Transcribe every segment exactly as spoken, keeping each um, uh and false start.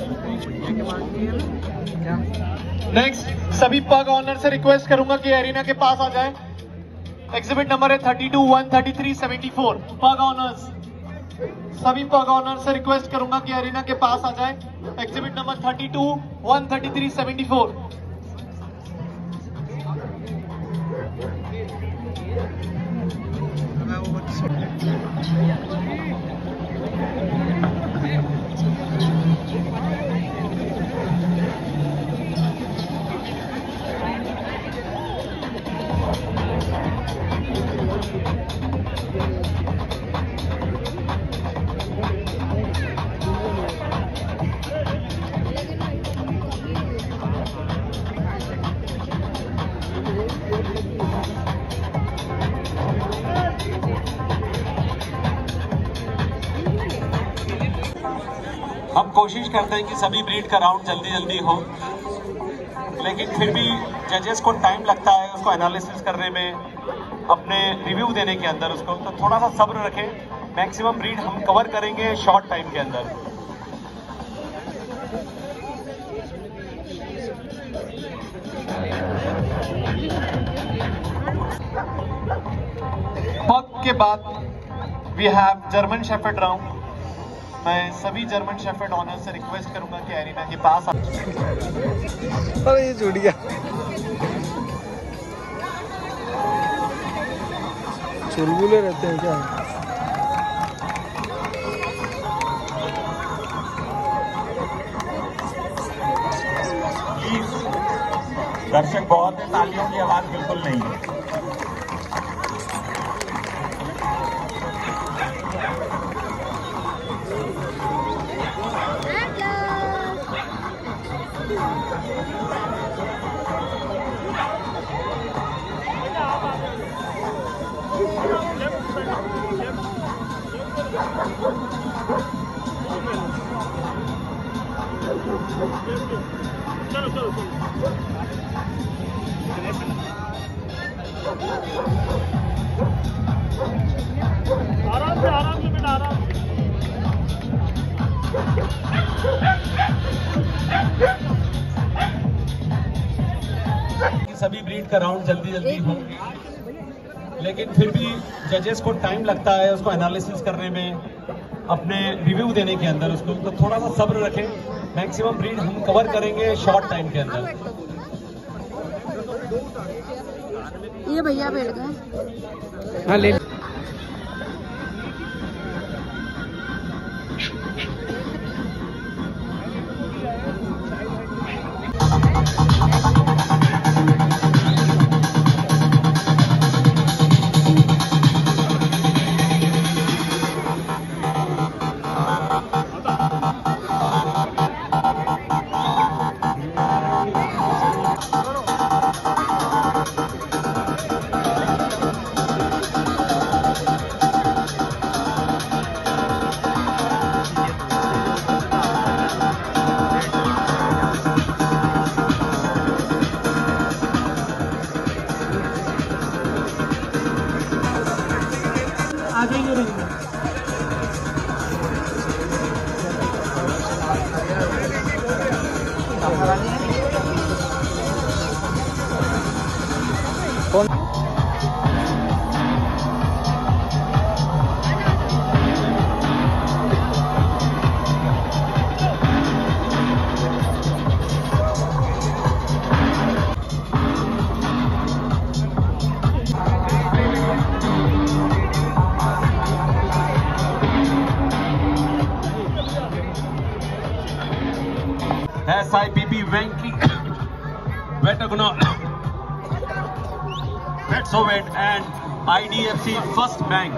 Next सभी pug honour से request करूंगा कि एरिना के पास आ जाए। एग्जिबिट नंबर है thirty two one thirty three seventy four. Pug owners, सभी पग ऑनर से रिक्वेस्ट करूंगा कि एरिना के पास आ जाए। Exhibit number thirty two one thirty three seventy four. हम कोशिश करते हैं कि सभी ब्रीड का राउंड जल्दी जल्दी हो, लेकिन फिर भी जजेस को टाइम लगता है उसको एनालिसिस करने में, अपने रिव्यू देने के अंदर उसको, तो थोड़ा सा सब्र रखें। मैक्सिमम ब्रीड हम कवर करेंगे शॉर्ट टाइम के अंदर। पग के बाद we have German shepherd round. मैं सभी जर्मन शेफर्ड ऑनर से रिक्वेस्ट करूंगा कि एरिना के पास आ। अरे ये छूट गया। चुलबुले रहते हैं क्या? दर्शक बहुत है, तालियों की आवाज बिल्कुल नहीं है। आराम से आराम से बेटा आराम। सभी ब्रीड का राउंड जल्दी जल्दी हो, लेकिन फिर भी जजेस को टाइम लगता है उसको एनालिसिस करने में, अपने रिव्यू देने के अंदर उसको, तो थोड़ा सा सब्र रखें। मैक्सिमम ब्रीड हम कवर करेंगे शॉर्ट टाइम के अंदर। ये भैया बैठ गए। हाँ ले। आगे ही रहेंगे। S I P B ranking Vetagonal Petsovet and I D F C First Bank.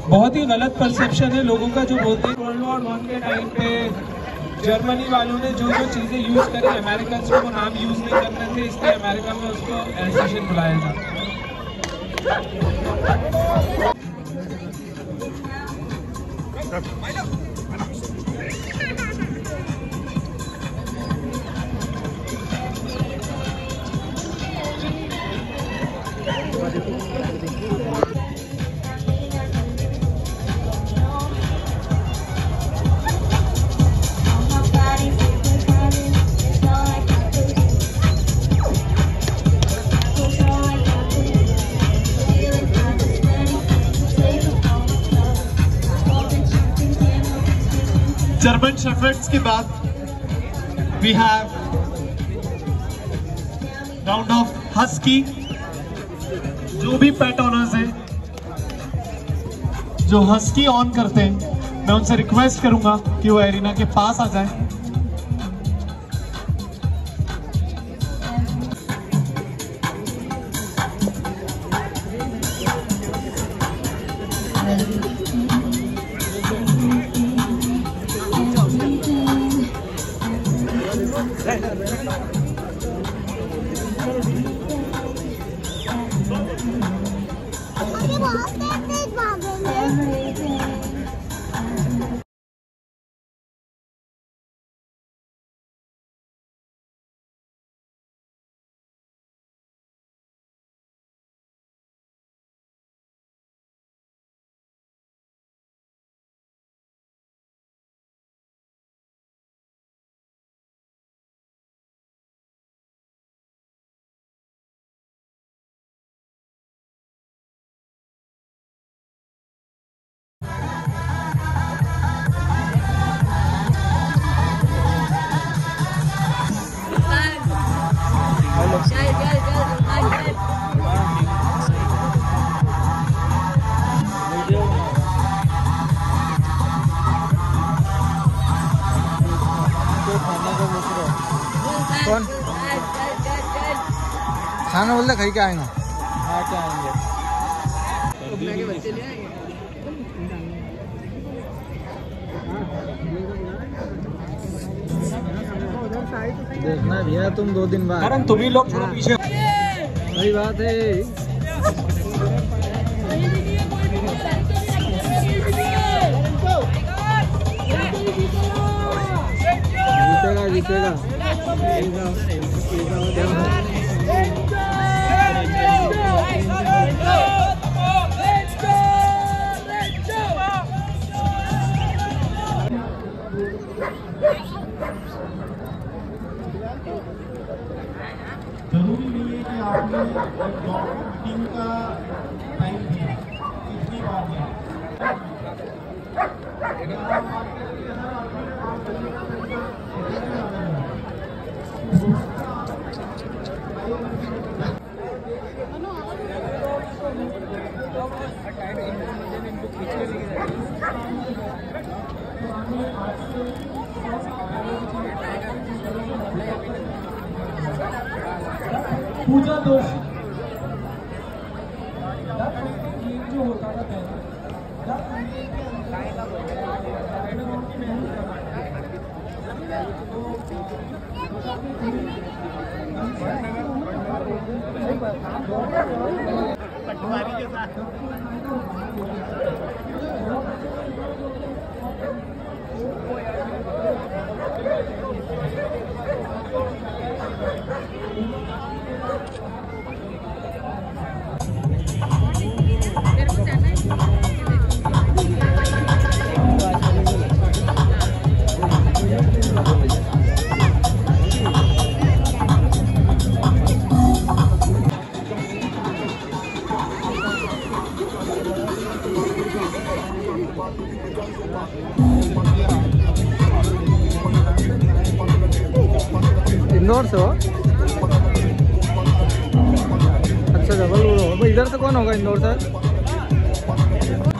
बहुत ही गलत परसेप्शन है लोगों का, जो बोलते हैं वर्ल्ड वॉर वन के टाइम पे जर्मनी वालों ने जो जो चीज़ें यूज़ करी अमेरिकन को वो नाम यूज़ नहीं करते थे, इसलिए अमेरिका में उसको एल्सेशियन बुलाया जाता है। जर्मन शेफर्ड्स के बाद we have round of husky. जो भी पेट ओनर्स हैं जो हस्की ऑन करते हैं, मैं उनसे रिक्वेस्ट करूंगा कि वो एरिना के पास आ जाएं। कौन खाना बोलते खाई के आएंगे? हाँ क्या आएंगे? देखना भैया तुम दो दिन बाद। करण तुम ही लोग थोड़ा पीछे। सही बात है। जीतेगा जीतेगा। जरूरी नहीं है कि आपने मीटिंग का टाइम दिया कितनी बार दिया। पूजा दोष जो होता था पटवारी के साथ इंदौर से हो? अच्छा जबलपुर हो। इधर से कौन होगा इंदौर से?